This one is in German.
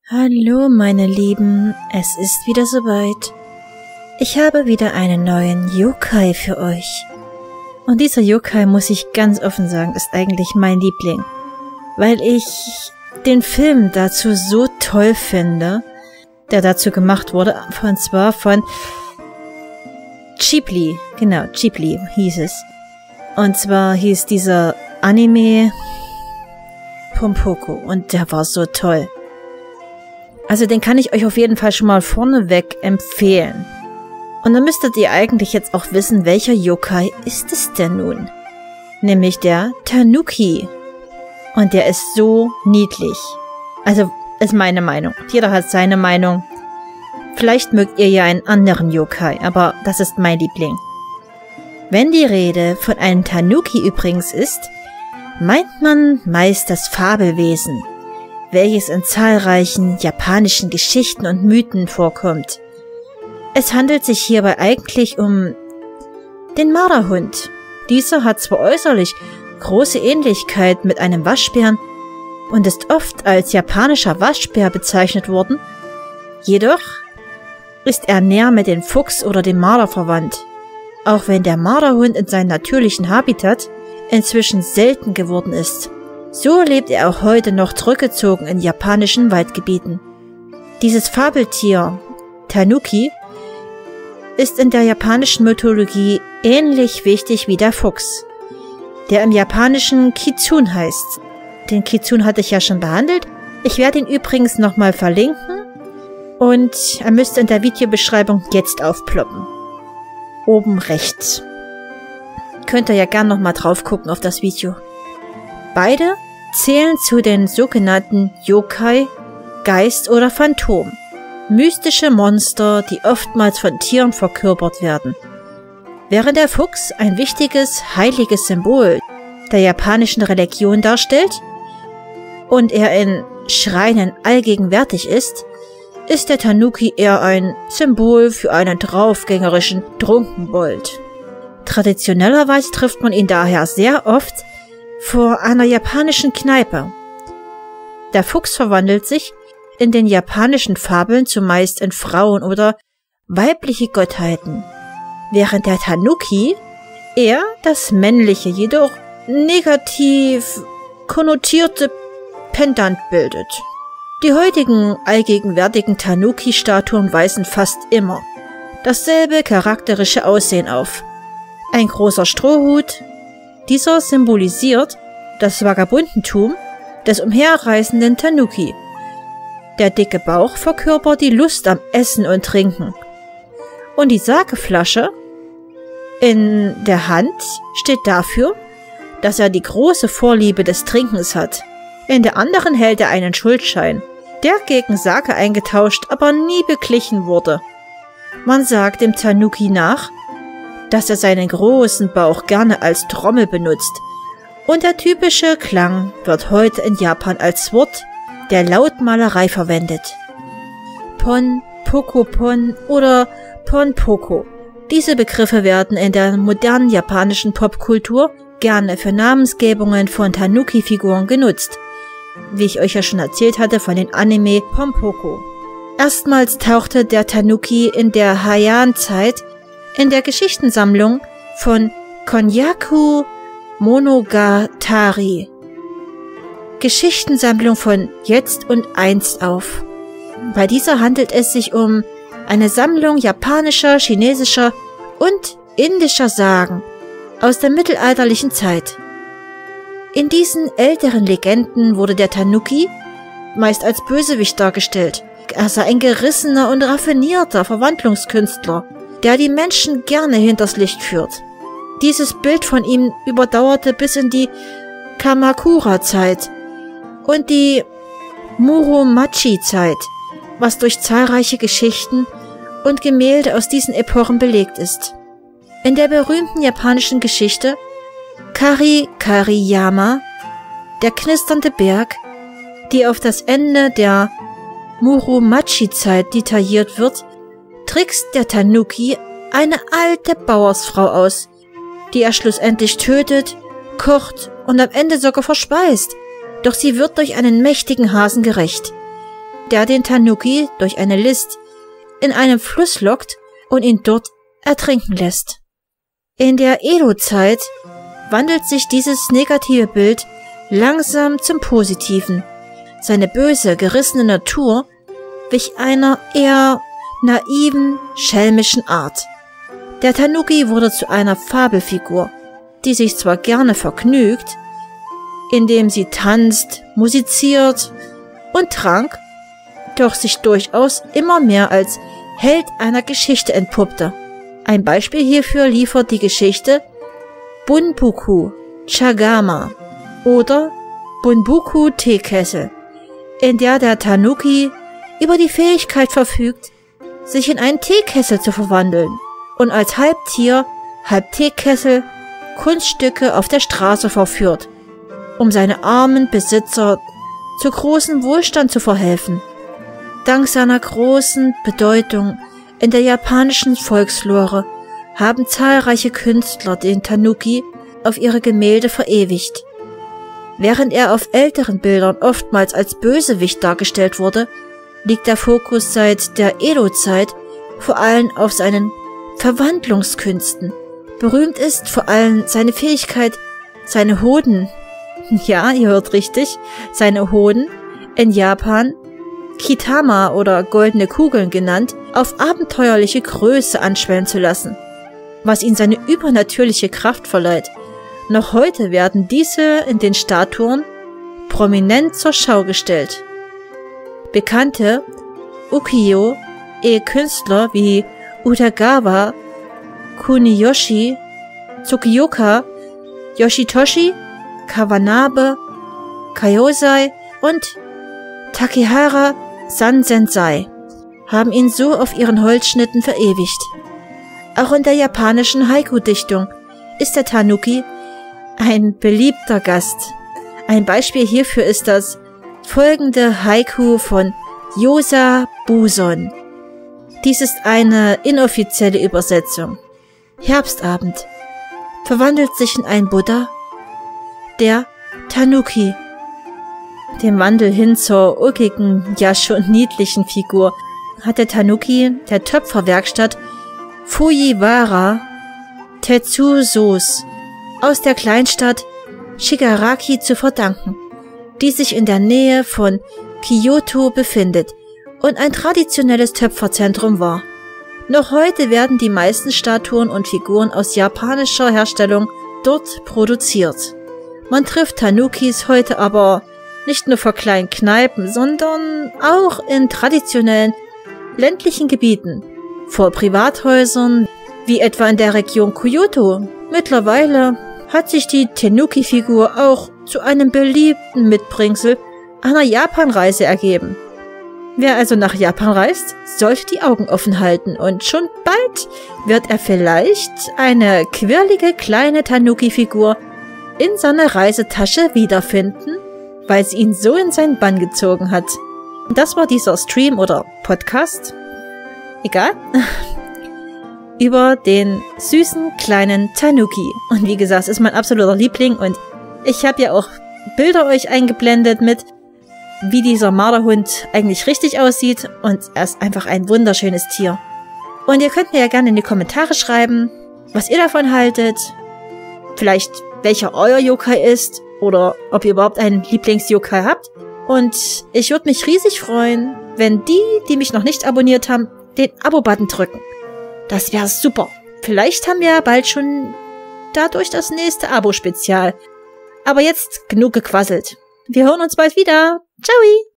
Hallo meine Lieben, es ist wieder soweit. Ich habe wieder einen neuen Yokai für euch. Und dieser Yokai, muss ich ganz offen sagen, ist eigentlich mein Liebling. Weil ich den Film dazu so toll finde, der dazu gemacht wurde, und zwar von Ghibli. Genau, Ghibli hieß es. Und zwar hieß dieser Anime Pom-Poko und der war so toll. Also den kann ich euch auf jeden Fall schon mal vorneweg empfehlen. Und dann müsstet ihr eigentlich jetzt auch wissen, welcher Yokai ist es denn nun? Nämlich der Tanuki. Und der ist so niedlich. Also, ist meine Meinung. Jeder hat seine Meinung. Vielleicht mögt ihr ja einen anderen Yokai, aber das ist mein Liebling. Wenn die Rede von einem Tanuki übrigens ist, meint man meist das Fabelwesen, welches in zahlreichen japanischen Geschichten und Mythen vorkommt. Es handelt sich hierbei eigentlich um den Marderhund. Dieser hat zwar äußerlich große Ähnlichkeit mit einem Waschbären und ist oft als japanischer Waschbär bezeichnet worden, jedoch ist er näher mit dem Fuchs oder dem Marder verwandt, auch wenn der Marderhund in seinem natürlichen Habitat inzwischen selten geworden ist. So lebt er auch heute noch zurückgezogen in japanischen Waldgebieten. Dieses Fabeltier, Tanuki, ist in der japanischen Mythologie ähnlich wichtig wie der Fuchs, der im japanischen Kitsune heißt. Den Kitsune hatte ich ja schon behandelt. Ich werde ihn übrigens nochmal verlinken und er müsste in der Videobeschreibung jetzt aufploppen. Oben rechts. Könnt ihr ja gern nochmal drauf gucken auf das Video. Beide zählen zu den sogenannten Yokai, Geist oder Phantom, mystische Monster, die oftmals von Tieren verkörpert werden. Während der Fuchs ein wichtiges, heiliges Symbol der japanischen Religion darstellt und er in Schreinen allgegenwärtig ist, ist der Tanuki eher ein Symbol für einen draufgängerischen Trunkenbold. Traditionellerweise trifft man ihn daher sehr oft vor einer japanischen Kneipe. Der Fuchs verwandelt sich in den japanischen Fabeln zumeist in Frauen oder weibliche Gottheiten, während der Tanuki eher das männliche, jedoch negativ konnotierte Pendant bildet. Die heutigen allgegenwärtigen Tanuki-Statuen weisen fast immer dasselbe charakterische Aussehen auf. Ein großer Strohhut, dieser symbolisiert das Vagabundentum des umherreisenden Tanuki. Der dicke Bauch verkörpert die Lust am Essen und Trinken. Und die Sakeflasche in der Hand steht dafür, dass er die große Vorliebe des Trinkens hat. In der anderen hält er einen Schuldschein, der gegen Sake eingetauscht, aber nie beglichen wurde. Man sagt dem Tanuki nach, dass er seinen großen Bauch gerne als Trommel benutzt, und der typische Klang wird heute in Japan als Wort der Lautmalerei verwendet. Pon, Poko Pon oder Pon Poko. Diese Begriffe werden in der modernen japanischen Popkultur gerne für Namensgebungen von Tanuki-Figuren genutzt, wie ich euch ja schon erzählt hatte von den Anime Pom-Poko. Erstmals tauchte der Tanuki in der Heian-Zeit in der Geschichtensammlung von Konyaku Monogatari, Geschichtensammlung von Jetzt und Einst auf. Bei dieser handelt es sich um eine Sammlung japanischer, chinesischer und indischer Sagen aus der mittelalterlichen Zeit. In diesen älteren Legenden wurde der Tanuki meist als Bösewicht dargestellt. Er sei ein gerissener und raffinierter Verwandlungskünstler, der die Menschen gerne hinters Licht führt. Dieses Bild von ihm überdauerte bis in die Kamakura-Zeit und die Muromachi-Zeit, was durch zahlreiche Geschichten und Gemälde aus diesen Epochen belegt ist. In der berühmten japanischen Geschichte Kari Kariyama, der knisternde Berg, die auf das Ende der Muromachi-Zeit detailliert wird, trickst der Tanuki eine alte Bauersfrau aus, die er schlussendlich tötet, kocht und am Ende sogar verspeist, doch sie wird durch einen mächtigen Hasen gerächt. der den Tanuki durch eine List in einen Fluss lockt und ihn dort ertrinken lässt. In der Edo-Zeit wandelt sich dieses negative Bild langsam zum Positiven. Seine böse, gerissene Natur wich einer eher naiven, schelmischen Art. Der Tanuki wurde zu einer Fabelfigur, die sich zwar gerne vergnügt, indem sie tanzt, musiziert und trank, doch sich durchaus immer mehr als Held einer Geschichte entpuppte. Ein Beispiel hierfür liefert die Geschichte Bunbuku Chagama oder Bunbuku Teekessel, in der der Tanuki über die Fähigkeit verfügt, sich in einen Teekessel zu verwandeln und als halb Tier, halb Teekessel Kunststücke auf der Straße verführt, um seine armen Besitzer zu großem Wohlstand zu verhelfen. Dank seiner großen Bedeutung in der japanischen Volkslore haben zahlreiche Künstler den Tanuki auf ihre Gemälde verewigt. Während er auf älteren Bildern oftmals als Bösewicht dargestellt wurde, liegt der Fokus seit der Edo-Zeit vor allem auf seinen Verwandlungskünsten. Berühmt ist vor allem seine Fähigkeit, seine Hoden, ja, ihr hört richtig, seine Hoden, in Japan Kitama oder goldene Kugeln genannt, auf abenteuerliche Größe anschwellen zu lassen, was ihm seine übernatürliche Kraft verleiht. Noch heute werden diese in den Statuen prominent zur Schau gestellt. Bekannte Ukiyo-e-Künstler wie Utagawa, Kuniyoshi, Tsukiyoka, Yoshitoshi, Kawanabe, Kaiosai und Takehara Sansensei haben ihn so auf ihren Holzschnitten verewigt. Auch in der japanischen Haiku-Dichtung ist der Tanuki ein beliebter Gast. Ein Beispiel hierfür ist das folgende Haiku von Yosa Buson. Dies ist eine inoffizielle Übersetzung. Herbstabend. Verwandelt sich in einen Buddha, der Tanuki. Dem Wandel hin zur ulkigen, ja schon niedlichen Figur hat der Tanuki der Töpferwerkstatt Fujiwara Tetsusos aus der Kleinstadt Shigaraki zu verdanken, die sich in der Nähe von Kyoto befindet und ein traditionelles Töpferzentrum war. Noch heute werden die meisten Statuen und Figuren aus japanischer Herstellung dort produziert. Man trifft Tanukis heute aber nicht nur vor kleinen Kneipen, sondern auch in traditionellen ländlichen Gebieten, vor Privathäusern, wie etwa in der Region Kyoto. Mittlerweile hat sich die Tanuki-Figur auch zu einem beliebten Mitbringsel einer Japanreise ergeben. Wer also nach Japan reist, sollte die Augen offen halten und schon bald wird er vielleicht eine quirlige kleine Tanuki-Figur in seiner Reisetasche wiederfinden, weil sie ihn so in seinen Bann gezogen hat. Das war dieser Stream oder Podcast, egal, über den süßen kleinen Tanuki. Und wie gesagt, ist mein absoluter Liebling und ich habe ja auch Bilder euch eingeblendet mit, wie dieser Marderhund eigentlich richtig aussieht und er ist einfach ein wunderschönes Tier. Und ihr könnt mir ja gerne in die Kommentare schreiben, was ihr davon haltet, vielleicht welcher euer Yokai ist oder ob ihr überhaupt einen Lieblings-Yokai habt. Und ich würde mich riesig freuen, wenn die mich noch nicht abonniert haben, den Abo-Button drücken. Das wäre super. Vielleicht haben wir bald schon dadurch das nächste Abo-Spezial. Aber jetzt genug gequasselt. Wir hören uns bald wieder. Ciao!